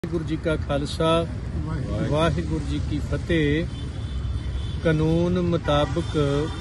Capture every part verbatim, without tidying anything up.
वाहिगुरू जी का खालसा वाहिगुरू जी की फतेह। कानून मुताबिक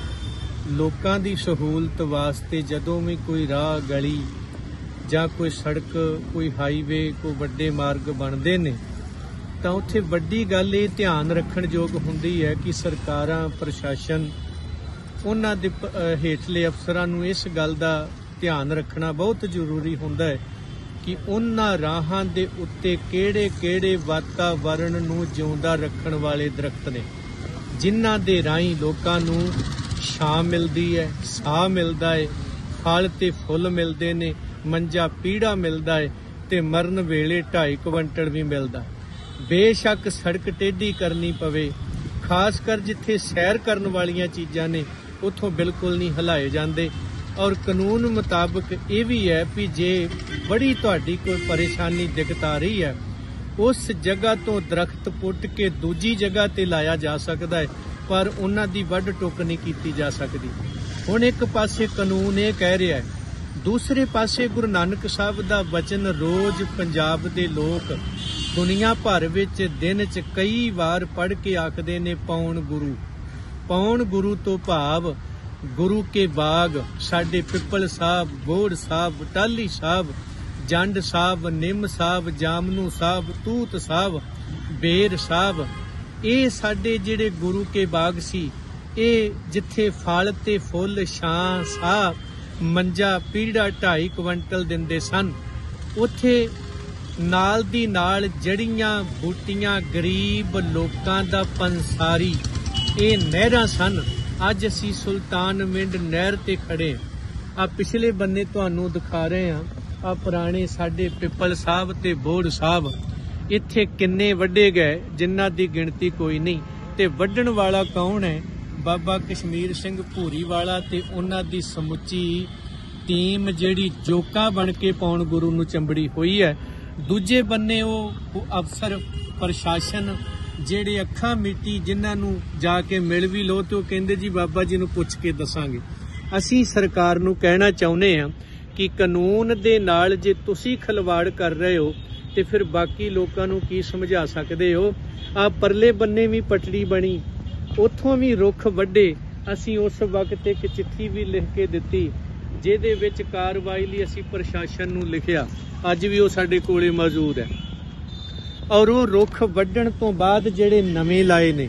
लोगों की सहूलत वास्ते जदों भी कोई राह गली जां कोई सड़क कोई हाईवे कोई वड्डे मार्ग बनते ने तां उत्थे वड्डी गल ये ध्यान रखण योग हुंदी है कि सरकारां प्रशासन उन्हां दे हेठले अफसरां नूं इस गल दा ध्यान रखना बहुत जरूरी हुंदा है कि उन्हां राहां दे उत्ते किहड़े किहड़े वातावरण नूं जिउंदा रखण वाले दरख्त ने जिन्हां दे राहीं लोकां नूं छां मिलदी है, साह मिलदा है, फल ते फुੱਲ मिलदे ने, मंजा पीड़ा मिलदा है ते मरण वेले ढाई क्विंटल भी मिलदा। बेशक सड़क टेढ़ी करनी पवे, खास कर जिथे सैर करन वालियां चीज़ां ने उत्थों बिल्कुल नहीं हिलाए जांदे। और कानून मुताबिक ये भी है कि जे बड़ी तुहाडी कोई परेशानी दिक्कत आ रही है उस जगह तो दरख्त पुट के दूजी जगह ते लाया जा सकता है, पर उन्हां दी वढ टुक नहीं की जा सकती। हुण एक पासे कानून ये कह रहा है, दूसरे पासे गुरु नानक साहब दा वचन रोज पंजाब दे लोग दुनिया भर विच दिन च कई वार पढ़ के आखदे ने पौण गुरु। पौण गुरु तो भाव गुरु के बाग साडे पिपल साहब, बोड़ साहब, टाली साहब, जंड साहब, निम साहब, जामनू साहब, तूत साहब, बेर साहब, ये साडे जिहड़े गुरु के बाग सी ये जिथे फल ते फुੱਲ छां साह मंजा पीड़ा ढाई क्विंटल दिंदे सन उत्थे नाल दी नाल जड़ियां बूटियां गरीब लोकां दा पंसारी ये नहरां सन। अज असी सुल्तानविंड नहर ते खड़े आ पिछले बन्ने तुहानू दिखा रहे हैं आ पुराने साडे पिपल साहब ते बोड़ साहब इत्थे किन्ने वड्डे गए जिन्हां दी गिणती कोई नहीं। ते वड्डण वाला कौन है? बाबा कश्मीर सिंह भूरीवाला ते उन्हां दी समुची टीम जिहड़ी जोका बन के पौण गुरु नूं चंबड़ी हुई है। दूजे बन्ने वो अफसर प्रशासन ਜਿਹੜੇ ਅੱਖਾਂ ਮਿੱਟੀ ਜਿਨ੍ਹਾਂ ਨੂੰ ਜਾ ਕੇ ਮਿਲ ਵੀ ਲੋ ਤੇ ਉਹ ਕਹਿੰਦੇ ਜੀ ਬਾਬਾ ਜੀ ਨੂੰ ਪੁੱਛ ਕੇ ਦੱਸਾਂਗੇ। ਅਸੀਂ ਸਰਕਾਰ ਨੂੰ ਕਹਿਣਾ ਚਾਹੁੰਦੇ ਹਾਂ ਕਿ ਕਾਨੂੰਨ ਦੇ ਨਾਲ ਜੇ ਤੁਸੀਂ ਖਿਲਵਾੜ ਕਰ ਰਹੇ ਹੋ ਤੇ ਫਿਰ ਬਾਕੀ ਲੋਕਾਂ ਨੂੰ ਕੀ ਸਮਝਾ ਸਕਦੇ ਹੋ? ਆ ਪਰਲੇ ਬੰਨੇ ਵੀ ਪਟੜੀ ਬਣੀ, ਉੱਥੋਂ ਵੀ ਰੁੱਖ ਵੱਡੇ। ਅਸੀਂ ਉਸ ਵਕਤ ਇੱਕ ਚਿੱਠੀ ਵੀ ਲਿਖ ਕੇ ਦਿੱਤੀ ਜਿਹਦੇ ਵਿੱਚ ਕਾਰਵਾਈ ਲਈ ਅਸੀਂ ਪ੍ਰਸ਼ਾਸਨ ਨੂੰ ਲਿਖਿਆ, ਅੱਜ ਵੀ ਉਹ ਸਾਡੇ ਕੋਲੇ ਮੌਜੂਦ ਹੈ। और वो रुख वड्डण तो बाद जिहड़े नवें लाए ने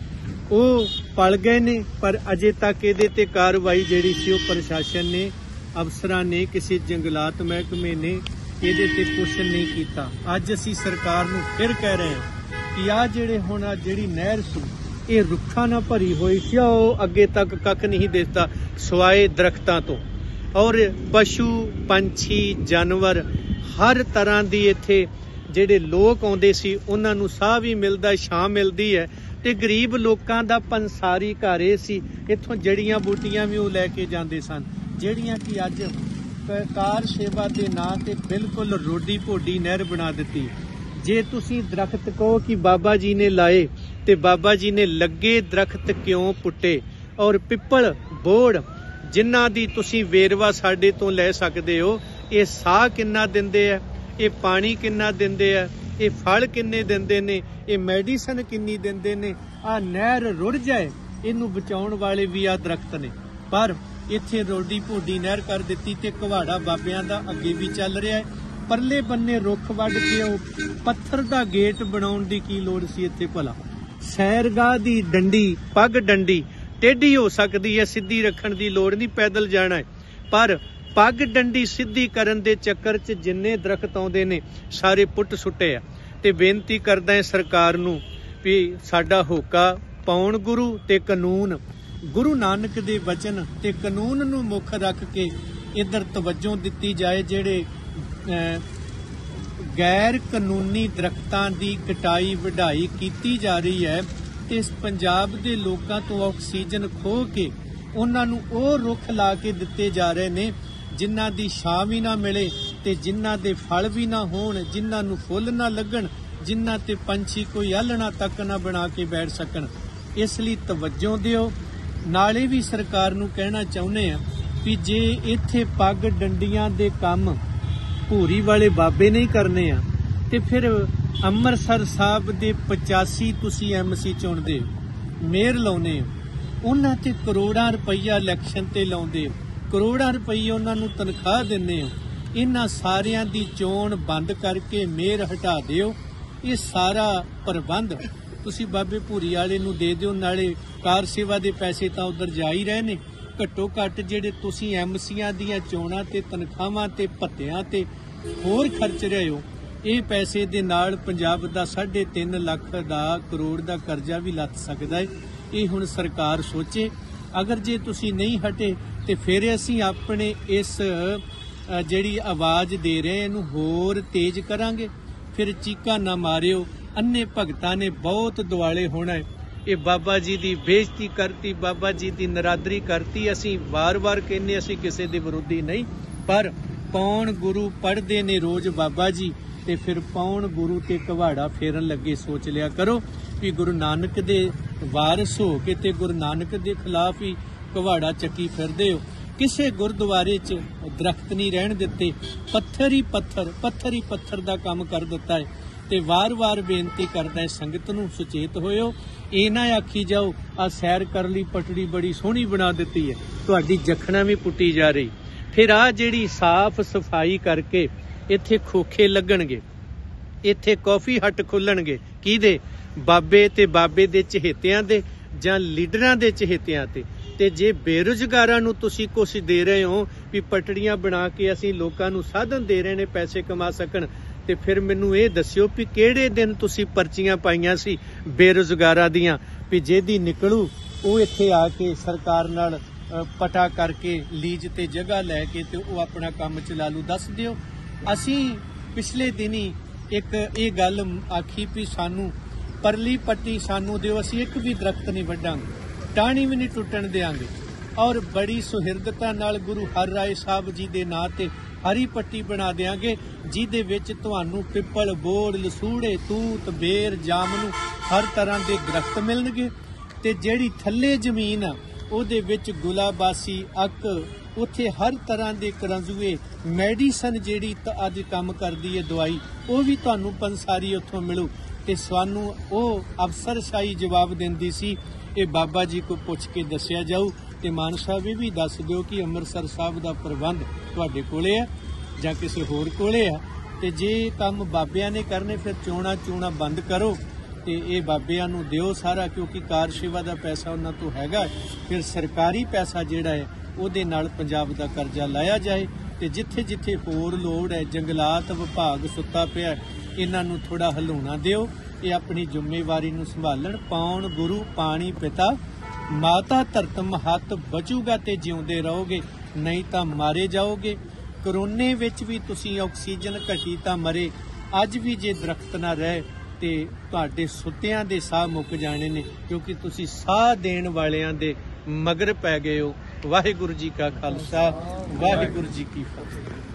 वो पल गए ने, पर अजे तक इहदे ते कार्रवाई जिहड़ी सी वो प्रशासन ने अफसरां ने किसी जंगलात महकमे ने इहदे ते कुछ नहीं कीता। अज असीं सरकार नूं फिर कह रहे हैं कि आ जिहड़े हुण आ जिहड़ी नहर सी ये रुखां नाल भरी होई सी, ਉਹ ਅੱਗੇ तक कख नहीं दिसदा सिवाए दरख्तां तो। और पशु पंछी जानवर हर तरह की इत्थे ਜਿਹੜੇ ਲੋਕ ਆਉਂਦੇ ਸੀ ਉਹਨਾਂ ਨੂੰ ਸਾਹ ਵੀ ਮਿਲਦਾ, ਛਾਂ ਮਿਲਦੀ ਹੈ ਤੇ ਗਰੀਬ ਲੋਕਾਂ ਦਾ ਪੰਸਾਰੀ ਘਰ ਇਹ ਸੀ। ਇੱਥੋਂ ਜੜੀਆਂ ਬੂਟੀਆਂ ਵੀ ਉਹ ਲੈ ਕੇ ਜਾਂਦੇ ਸਨ ਜਿਹੜੀਆਂ ਕਿ ਅੱਜ ਕਾਰ ਸੇਵਾ ਦੇ ਨਾਂ ਤੇ ਬਿਲਕੁਲ ਰੋਡੀ ਭੋਡੀ ਨਹਿਰ ਬਣਾ ਦਿੱਤੀ। ਜੇ ਤੁਸੀਂ ਦਰਖਤ ਕਹੋ ਕਿ ਬਾਬਾ ਜੀ ਨੇ ਲਾਏ ਤੇ ਬਾਬਾ ਜੀ ਨੇ ਲੱਗੇ ਦਰਖਤ ਕਿਉਂ ਪੁੱਟੇ? ਔਰ ਪਿੱਪਲ ਬੋੜ ਜਿਨ੍ਹਾਂ ਦੀ ਤੁਸੀਂ ਵੇਰਵਾ ਸਾਡੇ ਤੋਂ ਲੈ ਸਕਦੇ ਹੋ, ਇਹ ਸਾਹ ਕਿੰਨਾ ਦਿੰਦੇ ਆ, ये पानी किन्ना दिंदे आ, ये फल किन्ने दिंदे ने, ये मैडिसन किन्नी दिंदे ने। आ नहर रुड़ जाए इनू बचाउण वाले भी आ दरख्त ने, पर इत्थे रोडी भोडी नहर कर दित्ती ते घवाड़ा बाबियां दा अगे भी चल रहा है। परले बन्ने रुख वड्ड के ओ पत्थर दा गेट बनाउण दी की लोड़ सी इत्थे भला? सैरगाह दी डंडी पग डंडी टेढ़ी हो सकदी है, सिद्धी रखण दी लोड़ नहीं, पैदल जाना है। पर पग डंडी सीधी करन दे चक्कर च जिन्ने दरख्त आउंदे ने सारे पुट सुट्टे आ। ते बेनती करदा है सरकार नूं भी साडा होका पौण गुरु ते कानून गुरु नानक दे वचन ते कानून नूं मुख रख के इधर तवज्जो दित्ती जाए। जिहड़े गैर कानूनी दरख्तां दी कटाई वढाई कीती जा रही है ते इस पंजाब दे लोकां तो ऑक्सीजन खो के उन्हां नूं ओह रुख ला के दित्ते जा रहे ने जिन्हां दी छां भी ना मिले ते जिन्हां दे फल भी ना होण, जिन्हां नूं फुੱਲ ना लगण, जिन्हां ते पंछी कोई आलणा तक ना बना के बैठ सकण। इसलिए तवज्जो दिओ। नाले भी सरकार नूं कहना चाहुंदे आ कि जे इत्थे पग डंडियां दे काम भूरी वाले बाबे नहीं करने आ ते फिर ਅੰਮ੍ਰਿਤਸਰ ਸਾਹਿਬ ਦੇ ਪਚਾਸੀ ਤੁਸੀਂ ਐਮ ਸੀ ਚੁਣਦੇ ਮੇਅਰ ਲਾਉਨੇ ਉਹਨਾਂ ਤੇ ਕਰੋੜਾਂ ਰੁਪਈਆ ਇਲੈਕਸ਼ਨ ਤੇ ਲਾਉਂਦੇ ਕਰੋੜਾਂ ਰੁਪਈਏ ਉਹਨਾਂ ਨੂੰ ਤਨਖਾਹ ਦਿੰਦੇ ਹੋ। ਇਹਨਾਂ ਸਾਰਿਆਂ ਦੀ ਚੋਣ ਬੰਦ ਕਰਕੇ ਮੇਅਰ ਹਟਾ ਦਿਓ। ਇਹ ਸਾਰਾ ਪ੍ਰਬੰਧ ਤੁਸੀਂ ਬਾਬੇ ਭੂਰੀ ਵਾਲੇ ਨੂੰ ਦੇ ਦਿਓ। ਨਾਲੇ ਕਾਰ ਸੇਵਾ ਦੇ ਪੈਸੇ ਤਾਂ ਉਧਰ ਜਾ ਹੀ ਰਹੇ ਨੇ। ਘੱਟੋ ਘੱਟ ਜਿਹੜੇ ਤੁਸੀਂ ਐਮਸੀਆਂ ਦੀਆਂ ਚੋਣਾਂ ਤੇ ਤਨਖਾਹਾਂ ਤੇ ਭੱਤਿਆਂ ਤੇ ਹੋਰ ਖਰਚ ਰਹੇ ਹੋ, ਇਹ ਪੈਸੇ ਦੇ ਨਾਲ ਪੰਜਾਬ ਦਾ ਸਾਢੇ ਤਿੰਨ ਲੱਖ ਦਾ ਕਰੋੜ ਦਾ ਕਰਜ਼ਾ ਵੀ ਲੱਥ ਸਕਦਾ ਹੈ। ਇਹ ਹੁਣ ਸਰਕਾਰ ਸੋਚੇ। ਅਗਰ ਜੇ ਤੁਸੀਂ ਨਹੀਂ ਹਟੇ ਤੇ ਫਿਰ ਅਸੀਂ ਆਪਣੇ ਇਸ ਜਿਹੜੀ ਆਵਾਜ਼ ਦੇ ਰਹੇ ਇਹਨੂੰ ਹੋਰ ਤੇਜ਼ ਕਰਾਂਗੇ। ਫਿਰ ਚੀਕਾਂ ਨਾ ਮਾਰਿਓ। ਅੰਨੇ ਭਗਤਾਂ ਨੇ ਬਹੁਤ ਦੁਆਲੇ ਹੋਣਾ ਹੈ। ਇਹ ਬਾਬਾ ਜੀ ਦੀ ਬੇਇੱਜ਼ਤੀ ਕਰਤੀ, ਬਾਬਾ ਜੀ ਦੀ ਨਰਾਦਰੀ ਕਰਤੀ। ਅਸੀਂ ਵਾਰ-ਵਾਰ ਕਹਿੰਦੇ ਅਸੀਂ ਕਿਸੇ ਦੇ ਵਿਰੋਧੀ ਨਹੀਂ, ਪਰ ਪੌਣ ਗੁਰੂ ਪੜ੍ਹਦੇ ਨੇ ਰੋਜ਼ ਬਾਬਾ ਜੀ ਤੇ ਫਿਰ ਪੌਣ ਗੁਰੂ ਤੇ ਘਵਾੜਾ ਫੇਰਨ ਲੱਗੇ। ਸੋਚ ਲਿਆ ਕਰੋ ਵੀ ਗੁਰੂ ਨਾਨਕ ਦੇ ਵਾਰਿਸ ਹੋ ਕੇ ਤੇ ਗੁਰੂ ਨਾਨਕ ਦੇ ਖਿਲਾਫ ਹੀ ਘਵਾੜਾ ਚੱਕੀ ਫਿਰਦੇ ਹੋ। ਕਿਸੇ ਗੁਰਦੁਆਰੇ 'ਚ ਦਰਖਤ ਨਹੀਂ ਰਹਿਣ ਦਿੱਤੇ, ਪੱਥਰ ਹੀ ਪੱਥਰ ਪੱਥਰ ਹੀ ਪੱਥਰ ਦਾ ਕੰਮ ਕਰ ਦਿੱਤਾ ਹੈ। ਤੇ ਵਾਰ-ਵਾਰ ਬੇਨਤੀ ਕਰਦਾ ਹੈ ਸੰਗਤ ਨੂੰ ਸੁਚੇਤ ਹੋਇਓ। ਇਹ ਨਾ ਆਖੀ ਜਾਓ ਆ ਸੈਰ ਕਰ ਲਈ ਪਟੜੀ ਬੜੀ ਸੋਹਣੀ ਬਣਾ ਦਿੱਤੀ ਹੈ, ਤੁਹਾਡੀ ਜਖਣਾ ਵੀ ਪੁੱਟੀ ਜਾ ਰਹੀ। ਫਿਰ ਆ ਜਿਹੜੀ ਸਾਫ਼ ਸਫਾਈ ਕਰਕੇ ਇੱਥੇ ਖੋਖੇ ਲੱਗਣਗੇ, ਇੱਥੇ ਕਾਫੀ ਹੱਟ ਖੁੱਲਣਗੇ। ਕਿਹਦੇ? ਬਾਬੇ ਤੇ ਬਾਬੇ ਦੇ ਚਹੇਤਿਆਂ ਦੇ ਜਾਂ ਲੀਡਰਾਂ ਦੇ ਚਹੇਤਿਆਂ ਤੇ। ਤੇ ਜੇ ਬੇਰੁਜ਼ਗਾਰਾਂ ਨੂੰ ਤੁਸੀਂ ਕੁਛ ਦੇ ਰਹੇ ਹੋ ਵੀ ਪਟੜੀਆਂ ਬਣਾ ਕੇ ਅਸੀਂ ਲੋਕਾਂ ਨੂੰ ਸਾਧਨ ਦੇ ਰਹੇ ਨੇ ਪੈਸੇ ਕਮਾ ਸਕਣ, ਤੇ ਫਿਰ ਮੈਨੂੰ ਇਹ ਦੱਸਿਓ ਵੀ ਕਿਹੜੇ ਦਿਨ ਤੁਸੀਂ ਪਰਚੀਆਂ ਪਾਈਆਂ ਸੀ ਬੇਰੁਜ਼ਗਾਰਾਂ ਦੀਆਂ ਵੀ ਜਿਹਦੀ ਨਿਕਲੂ ਉਹ ਇੱਥੇ ਆ ਕੇ ਸਰਕਾਰ ਨਾਲ ਪਟਾ ਕਰਕੇ ਲੀਜ਼ ਤੇ ਜਗ੍ਹਾ ਲੈ ਕੇ ਤੇ ਉਹ ਆਪਣਾ ਕੰਮ ਚਲਾ ਲੂ। ਦੱਸ ਦਿਓ। ਅਸੀਂ ਪਿਛਲੇ ਦਿਨੀ ਇੱਕ ਇਹ ਗੱਲ ਆਖੀ ਵੀ ਸਾਨੂੰ ਪਰਲੀ ਪੱਟੀ ਸਾਨੂੰ ਦਿਓ, ਅਸੀਂ ਇੱਕ ਵੀ ਦਰਖਤ ਨਹੀਂ ਵੱਢਾਂਗੇ, ਟਾਹਣੀ ਵੀ ਨਹੀਂ ਟੁੱਟਣ ਦਿਆਂਗੇ। ਔਰ ਬੜੀ ਸੁਹਿਰਦਤਾ ਨਾਲ ਗੁਰੂ ਹਰਿ ਰਾਏ ਸਾਹਿਬ ਜੀ ਦੇ ਨਾਂ ਤੇ ਹਰੀ ਪੱਟੀ ਬਣਾ ਦਿਆਂਗੇ, ਜਿਹਦੇ ਵਿੱਚ ਤੁਹਾਨੂੰ ਪਿੱਪਲ, ਬੋੜ, ਲਸੂੜੇ, ਤੂਤ, ਬੇਰ, ਜਾਮਨੂੰ ਹਰ ਤਰ੍ਹਾਂ ਦੇ ਦਰਖਤ ਮਿਲਣਗੇ। ਤੇ ਜਿਹੜੀ ਥੱਲੇ ਜ਼ਮੀਨ ਆ ਉਹਦੇ ਵਿੱਚ ਗੁਲਾਬਾਸੀ, ਅੱਕ, ਉੱਥੇ ਹਰ ਤਰ੍ਹਾਂ ਦੇ ਕਰੰਜੂਏ, ਮੈਡੀਸਨ ਜਿਹੜੀ ਅੱਜ ਕੰਮ ਕਰਦੀ ਹੈ ਦਵਾਈ, ਉਹ ਵੀ ਤੁਹਾਨੂੰ ਪੰਸਾਰੀ ਉੱਥੋਂ ਮਿਲੂ। ਤੇ ਸਾਨੂੰ ਉਹ ਅਫਸਰਸ਼ਾਹੀ ਜਵਾਬ ਦਿੰਦੀ ਸੀ। ਇਹ ਬਾਬਾ ਜੀ ਕੋ ਪੁੱਛ ਕੇ ਦੱਸਿਆ ਜਾਊ। ਤੇ ਮਾਨ ਸਾਹਿਬ ਇਹ ਵੀ ਦੱਸ ਦਿਓ ਕਿ ਅੰਮ੍ਰਿਤਸਰ ਸਾਹਿਬ ਦਾ ਪ੍ਰਬੰਧ ਤੁਹਾਡੇ ਕੋਲੇ ਆ ਜਾਂ ਕਿਸੇ ਹੋਰ ਕੋਲੇ ਆ। ਤੇ ਜੇ ਕੰਮ ਬਾਬਿਆਂ ਨੇ ਕਰਨੇ ਫਿਰ ਚੋਣਾ ਚੋਣਾ ਬੰਦ ਕਰੋ ਤੇ ਇਹ ਬਾਬਿਆਂ ਨੂੰ ਦਿਓ ਸਾਰਾ, ਕਿਉਂਕਿ ਕਾਰ ਸੇਵਾ ਦਾ ਪੈਸਾ ਉਹਨਾਂ ਤੋਂ ਹੈਗਾ। ਫਿਰ ਸਰਕਾਰੀ ਪੈਸਾ ਜਿਹੜਾ ਹੈ ਉਹਦੇ ਨਾਲ ਪੰਜਾਬ ਦਾ ਕਰਜ਼ਾ ਲਾਇਆ ਜਾਏ। ਤੇ ਜਿੱਥੇ ਜਿੱਥੇ ਹੋਰ ਲੋੜ ਹੈ, ਜੰਗਲਾਤ ਵਿਭਾਗ ਸੁੱਤਾ ਪਿਆ, ਇਹਨਾਂ ਨੂੰ ਥੋੜਾ ਹਲਾਉਣਾ ਦਿਓ। ਇਹ ਆਪਣੀ ਜ਼ਿੰਮੇਵਾਰੀ ਨੂੰ ਸੰਭਾਲਣ। ਪਾਉਣ ਗੁਰੂ ਪਾਣੀ ਪਿਤਾ, ਮਾਤਾ ਧਰਤ ਮਹੱਤ, ਬਚੂਗਾ ਤੇ ਜਿਉਂਦੇ ਰਹੋਗੇ, ਨਹੀਂ ਤਾਂ ਮਾਰੇ ਜਾਓਗੇ। ਕਰੋਨੇ ਵਿੱਚ ਵੀ ਤੁਸੀਂ ਆਕਸੀਜਨ ਘਟੀ ਤਾਂ ਮਰੇ। ਅੱਜ ਵੀ ਜੇ ਦਰਖਤ ਨਾ ਰਹੇ ਤੇ ਤੁਹਾਡੇ ਸੁੱਤਿਆਂ ਦੇ ਸਾਹ ਮੁੱਕ ਜਾਣੇ ਨੇ, ਕਿਉਂਕਿ ਤੁਸੀਂ ਸਾਹ ਦੇਣ ਵਾਲਿਆਂ ਦੇ ਮਗਰ ਪੈ ਗਏ ਹੋ। ਵਾਹਿਗੁਰੂ ਜੀ ਕਾ ਖਾਲਸਾ, ਵਾਹਿਗੁਰੂ ਜੀ ਕੀ ਫਤਿਹ।